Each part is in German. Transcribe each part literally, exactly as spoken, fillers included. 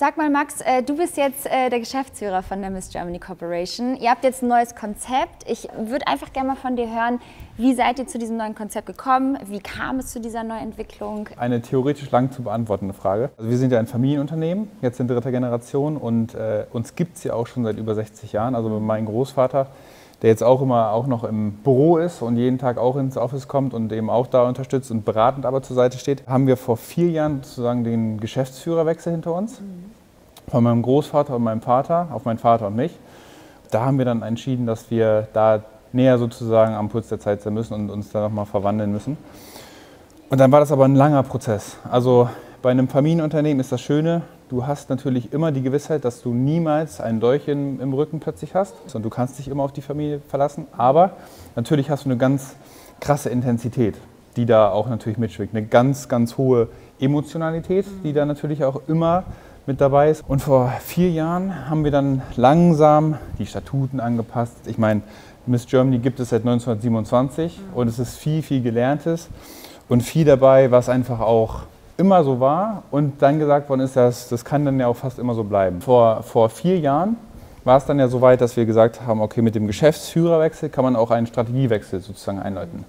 Sag mal, Max, äh, du bist jetzt äh, der Geschäftsführer von der Miss Germany Corporation. Ihr habt jetzt ein neues Konzept. Ich würde einfach gerne mal von dir hören, wie seid ihr zu diesem neuen Konzept gekommen? Wie kam es zu dieser Neuentwicklung? Eine theoretisch lang zu beantwortende Frage. Also wir sind ja ein Familienunternehmen, jetzt in dritter Generation, und äh, uns gibt es ja auch schon seit über sechzig Jahren. Also mein Großvater, der jetzt auch immer auch noch im Büro ist und jeden Tag auch ins Office kommt und eben auch da unterstützt und beratend aber zur Seite steht, haben wir vor vier Jahren sozusagen den Geschäftsführerwechsel hinter uns. Mhm. Von meinem Großvater und meinem Vater auf meinen Vater und mich. Da haben wir dann entschieden, dass wir da näher sozusagen am Puls der Zeit sein müssen und uns da nochmal verwandeln müssen. Und dann war das aber ein langer Prozess. Also bei einem Familienunternehmen ist das Schöne, du hast natürlich immer die Gewissheit, dass du niemals einen Dolch im, im Rücken plötzlich hast. Und du kannst dich immer auf die Familie verlassen. Aber natürlich hast du eine ganz krasse Intensität, die da auch natürlich mitschwingt. Eine ganz, ganz hohe Emotionalität, die da natürlich auch immer mit dabei ist. Und vor vier Jahren haben wir dann langsam die Statuten angepasst. Ich meine, Miss Germany gibt es seit neunzehnhundertsiebenundzwanzig und es ist viel, viel Gelerntes und viel dabei, was einfach auch immer so war und dann gesagt worden ist, dass das kann dann ja auch fast immer so bleiben. Vor, vor vier Jahren war es dann ja so weit, dass wir gesagt haben, okay, mit dem Geschäftsführerwechsel kann man auch einen Strategiewechsel sozusagen einläuten.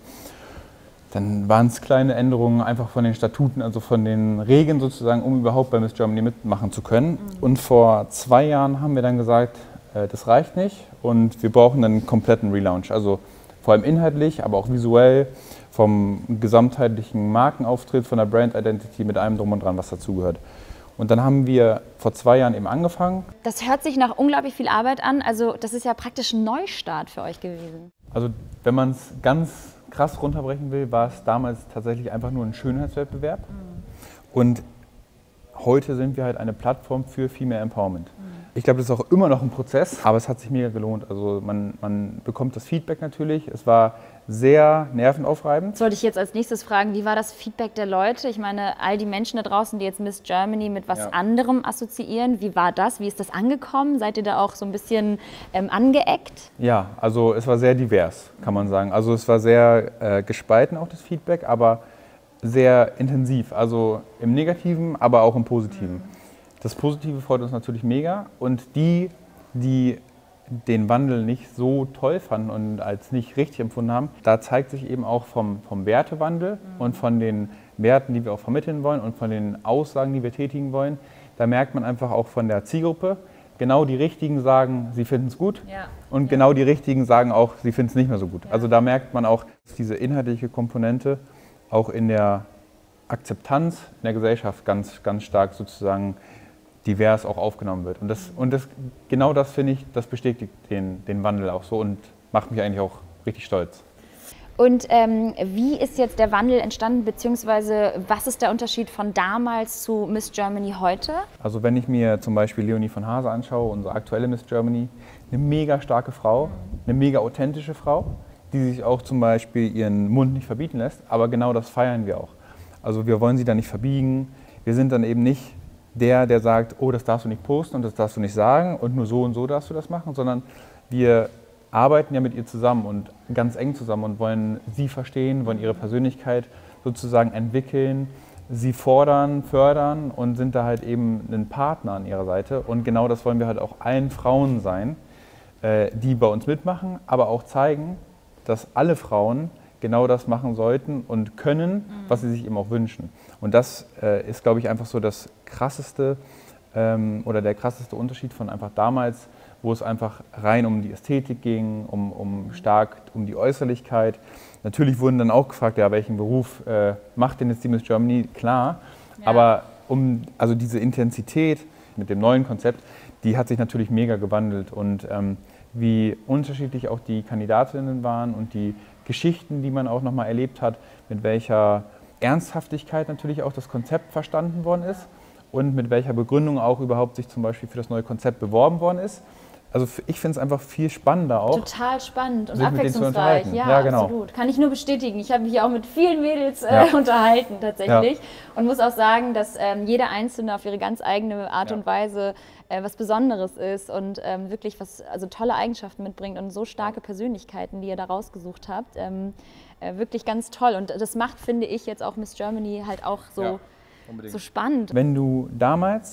Dann waren es kleine Änderungen einfach von den Statuten, also von den Regeln sozusagen, um überhaupt bei Miss Germany mitmachen zu können. Mhm. Und vor zwei Jahren haben wir dann gesagt, äh, das reicht nicht und wir brauchen dann einen kompletten Relaunch. Also vor allem inhaltlich, aber auch visuell, vom gesamtheitlichen Markenauftritt, von der Brand Identity mit allem drum und dran, was dazugehört. Und dann haben wir vor zwei Jahren eben angefangen. Das hört sich nach unglaublich viel Arbeit an. Also das ist ja praktisch ein Neustart für euch gewesen. Also wenn man es ganz krass runterbrechen will, war es damals tatsächlich einfach nur ein Schönheitswettbewerb. Mhm. Und heute sind wir halt eine Plattform für Female Empowerment. Mhm. Ich glaube, das ist auch immer noch ein Prozess, aber es hat sich mega gelohnt. Also man, man bekommt das Feedback natürlich. Es war sehr nervenaufreibend. Das wollte ich jetzt als nächstes fragen, wie war das Feedback der Leute? Ich meine, all die Menschen da draußen, die jetzt Miss Germany mit was ja. anderem assoziieren, wie war das? Wie ist das angekommen? Seid ihr da auch so ein bisschen ähm, angeeckt? Ja, also es war sehr divers, kann man sagen. Also es war sehr äh, gespalten auch das Feedback, aber sehr intensiv. Also im Negativen, aber auch im Positiven. Das Positive freut uns natürlich mega und die, die den Wandel nicht so toll fanden und als nicht richtig empfunden haben, da zeigt sich eben auch vom, vom Wertewandel mhm. und von den Werten, die wir auch vermitteln wollen und von den Aussagen, die wir tätigen wollen, da merkt man einfach auch von der Zielgruppe, genau die Richtigen sagen, sie finden es gut ja. und ja. genau die Richtigen sagen auch, sie finden es nicht mehr so gut. Ja. Also da merkt man auch, dass diese inhaltliche Komponente auch in der Akzeptanz in der Gesellschaft ganz, ganz stark sozusagen divers auch aufgenommen wird. Und, das, und das, genau das, finde ich, das bestätigt den, den Wandel auch so und macht mich eigentlich auch richtig stolz. Und ähm, wie ist jetzt der Wandel entstanden, beziehungsweise was ist der Unterschied von damals zu Miss Germany heute? Also wenn ich mir zum Beispiel Leonie von Hase anschaue, unsere aktuelle Miss Germany, eine mega starke Frau, eine mega authentische Frau, die sich auch zum Beispiel ihren Mund nicht verbieten lässt, aber genau das feiern wir auch. Also wir wollen sie da nicht verbiegen, wir sind dann eben nicht der, der sagt, oh, das darfst du nicht posten und das darfst du nicht sagen und nur so und so darfst du das machen, sondern wir arbeiten ja mit ihr zusammen und ganz eng zusammen und wollen sie verstehen, wollen ihre Persönlichkeit sozusagen entwickeln, sie fordern, fördern und sind da halt eben ein Partner an ihrer Seite. Und genau das wollen wir halt auch allen Frauen sein, die bei uns mitmachen, aber auch zeigen, dass alle Frauen genau das machen sollten und können, was sie sich eben auch wünschen. Und das äh, ist, glaube ich, einfach so das krasseste ähm, oder der krasseste Unterschied von einfach damals, wo es einfach rein um die Ästhetik ging, um, um stark um die Äußerlichkeit. Natürlich wurden dann auch gefragt, ja, welchen Beruf äh, macht denn jetzt die Miss Germany? Klar, ja. aber um, also diese Intensität mit dem neuen Konzept, die hat sich natürlich mega gewandelt und ähm, wie unterschiedlich auch die Kandidatinnen waren und die Geschichten, die man auch nochmal erlebt hat, mit welcher Ernsthaftigkeit natürlich auch das Konzept verstanden worden ist und mit welcher Begründung auch überhaupt sich zum Beispiel für das neue Konzept beworben worden ist. Also ich finde es einfach viel spannender auch. Total spannend und abwechslungsreich. Ja, ja, genau. Absolut. Kann ich nur bestätigen. Ich habe mich auch mit vielen Mädels äh, ja. unterhalten tatsächlich ja. und muss auch sagen, dass ähm, jede Einzelne auf ihre ganz eigene Art ja. und Weise äh, was Besonderes ist und ähm, wirklich was, also tolle Eigenschaften mitbringt und so starke Persönlichkeiten, die ihr da rausgesucht habt. Ähm, äh, wirklich ganz toll und das macht, finde ich, jetzt auch Miss Germany halt auch so, ja, so spannend. Wenn du damals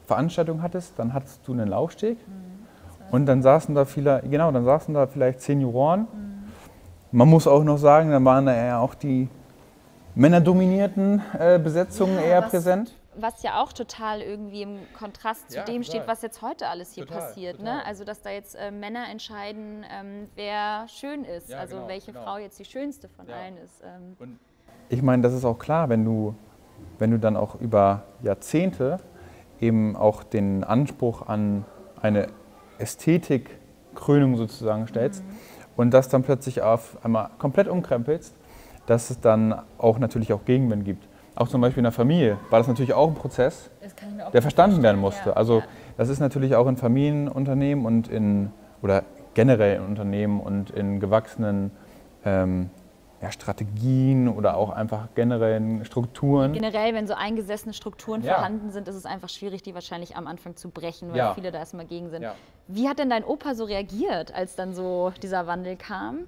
Veranstaltung hattest, dann hattest du einen Laufsteg mhm. und dann saßen da viele, genau, dann saßen da vielleicht zehn Juroren. Mhm. Man muss auch noch sagen, dann waren da eher auch die männerdominierten äh, Besetzungen ja, eher was, präsent. Was ja auch total irgendwie im Kontrast zu ja, dem total. steht, was jetzt heute alles hier total, passiert. total. Ne? Also dass da jetzt äh, Männer entscheiden, ähm, wer schön ist, ja, also genau, welche genau. Frau jetzt die schönste von ja. allen ist. Ähm. Und ich meine, das ist auch klar, wenn du, wenn du dann auch über Jahrzehnte eben auch den Anspruch an eine Ästhetikkrönung sozusagen stellst mhm. und das dann plötzlich auf einmal komplett umkrempelst, dass es dann auch natürlich auch Gegenwind gibt. Auch zum Beispiel in der Familie war das natürlich auch ein Prozess, auch der verstanden werden musste. Ja, also ja. das ist natürlich auch in Familienunternehmen und in, oder generell in Unternehmen und in gewachsenen ähm, ja, Strategien oder auch einfach generellen Strukturen. Generell, wenn so eingesessene Strukturen ja. vorhanden sind, ist es einfach schwierig, die wahrscheinlich am Anfang zu brechen, weil ja. viele da erstmal gegen sind. Ja. Wie hat denn dein Opa so reagiert, als dann so dieser Wandel kam?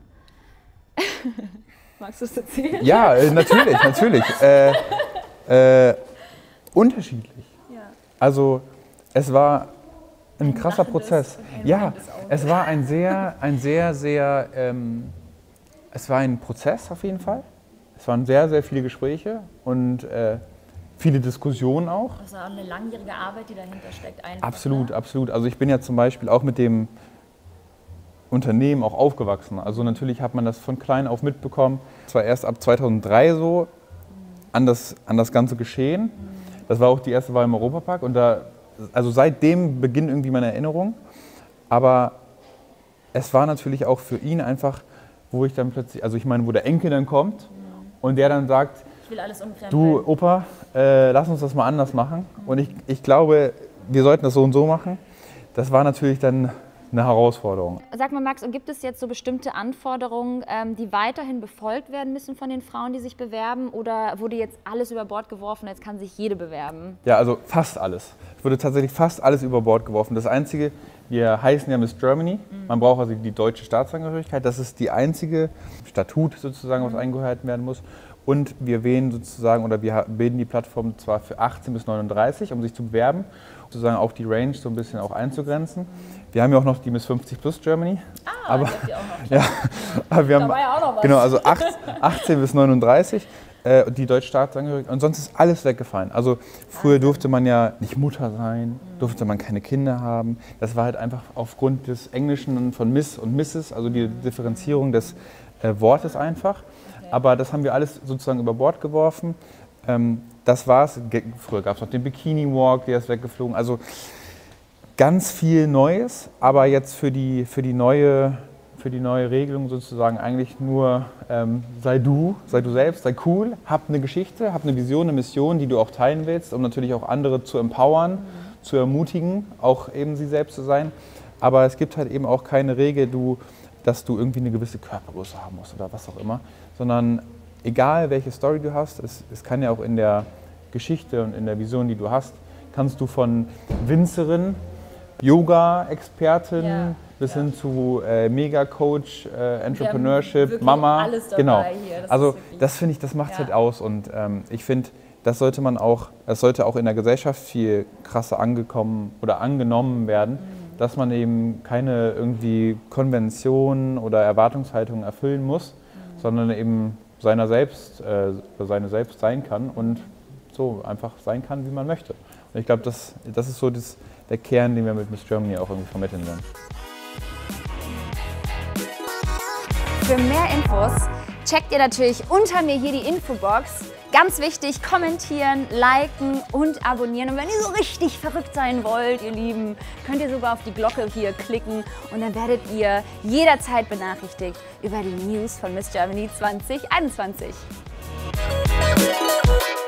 Magst du es erzählen? Ja, äh, natürlich, natürlich. Äh, äh, unterschiedlich. Ja. Also es war ein, ein krasser Prozess. Ja, es war ein sehr, ein sehr, sehr, ähm, es war ein Prozess auf jeden Fall. Es waren sehr, sehr viele Gespräche und äh, viele Diskussionen auch. Das war eine langjährige Arbeit, die dahinter steckt. Einfach, absolut, ne? absolut. Also ich bin ja zum Beispiel auch mit dem Unternehmen auch aufgewachsen. Also natürlich hat man das von klein auf mitbekommen. Es war erst ab zweitausenddrei so an das, an das ganze Geschehen. Das war auch die erste Wahl im Europapark und da, also seitdem beginnt irgendwie meine Erinnerung. Aber es war natürlich auch für ihn einfach, wo ich dann plötzlich, also ich meine, wo der Enkel dann kommt und der dann sagt, ich will alles umkrempeln. Du Opa, äh, lass uns das mal anders machen. Und ich, ich glaube, wir sollten das so und so machen. Das war natürlich dann eine Herausforderung. Sag mal, Max, und gibt es jetzt so bestimmte Anforderungen, ähm, die weiterhin befolgt werden müssen von den Frauen, die sich bewerben? Oder wurde jetzt alles über Bord geworfen, jetzt kann sich jede bewerben? Ja, also fast alles. Es wurde tatsächlich fast alles über Bord geworfen. Das Einzige, wir heißen ja Miss Germany. Mhm. Man braucht also die deutsche Staatsangehörigkeit. Das ist die einzige Statut sozusagen, was mhm. eingehalten werden muss. Und wir wählen sozusagen, oder wir bilden die Plattform zwar für achtzehn bis neununddreißig, um sich zu bewerben, sozusagen auch die Range so ein bisschen auch einzugrenzen. Wir haben ja auch noch die Miss fünfzig plus Germany. Ah, aber, die habt ihr auch noch. Ja, aber wir da haben, war ja auch noch was. Genau, also achtzehn bis neununddreißig, äh, die deutsche Staatsangehörigkeit. Und sonst ist alles weggefallen. Also früher durfte man ja nicht Mutter sein, durfte man keine Kinder haben. Das war halt einfach aufgrund des Englischen von Miss und Misses, also die Differenzierung des äh, Wortes einfach. Aber das haben wir alles sozusagen über Bord geworfen. Ähm, das war's. Früher gab es noch den Bikini Walk, der ist weggeflogen. Also ganz viel Neues, aber jetzt für die, für die, neue, für die neue Regelung sozusagen eigentlich nur ähm, sei du, sei du selbst, sei cool, hab eine Geschichte, hab eine Vision, eine Mission, die du auch teilen willst, um natürlich auch andere zu empowern, mhm. zu ermutigen, auch eben sie selbst zu sein. Aber es gibt halt eben auch keine Regel, du, dass du irgendwie eine gewisse Körpergröße haben musst oder was auch immer, sondern egal welche Story du hast, es, es kann ja auch in der Geschichte und in der Vision, die du hast, kannst du von Winzerin, Yoga-Expertin ja, bis ja. hin zu äh, Mega-Coach, äh, Entrepreneurship, Mama. Alles dabei genau. Hier. Das also das finde ich, das macht es ja. halt aus und ähm, ich finde, das sollte man auch, das sollte auch in der Gesellschaft viel krasser angekommen oder angenommen werden, mhm. dass man eben keine irgendwie Konventionen oder Erwartungshaltungen erfüllen muss, mhm. sondern eben seiner selbst, äh, seine selbst sein kann und so einfach sein kann, wie man möchte. Und ich glaube, das, das ist so das, der Kern, den wir mit Miss Germany auch irgendwie vermitteln wollen. Für mehr Infos checkt ihr natürlich unter mir hier die Infobox. Ganz wichtig, kommentieren, liken und abonnieren. Und wenn ihr so richtig verrückt sein wollt, ihr Lieben, könnt ihr sogar auf die Glocke hier klicken und dann werdet ihr jederzeit benachrichtigt über die News von Miss Germany zwanzig einundzwanzig.